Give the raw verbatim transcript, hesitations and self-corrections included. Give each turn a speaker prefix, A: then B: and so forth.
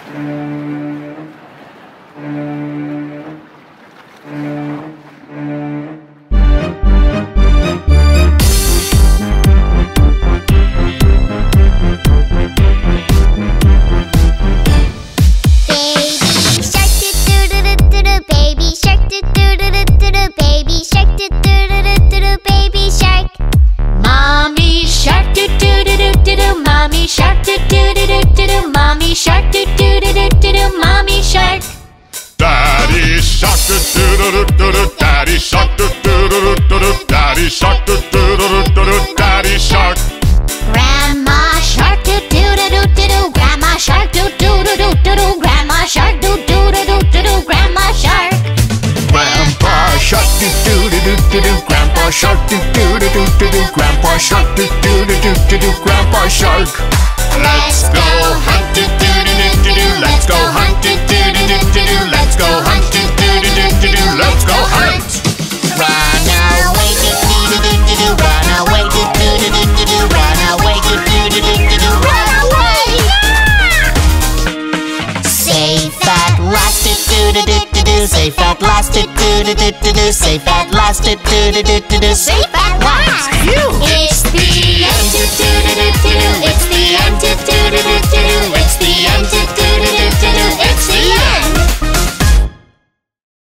A: Daddy shark, doo doo doo doo doo, Daddy shark.
B: Grandma shark, doo doo doo doo doo doo. Grandma shark, doo doo doo doo doo doo. Grandma shark, doo doo doo doo doo doo. Grandma shark.
C: Grandpa shark, doo doo doo doo doo doo. Grandpa shark, doo doo doo doo doo doo. Grandpa shark, doo doo doo doo doo doo. Grandpa shark.
A: Let's go hunt, doo doo doo doo doo doo. Let's go hunt, doo doo doo doo doo doo. Let's go hunt, doo doo doo doo doo doo. Let's go hunt.
B: Run away, doo doo doo doo doo doo. Run away, doo doo doo doo doo doo. Run away, doo doo doo doo doo doo. Run away! Safe at last, doo doo doo doo doo doo. Safe at last, doo doo doo doo doo doo. Safe at last, doo doo doo doo doo doo. Safe at last. Phew!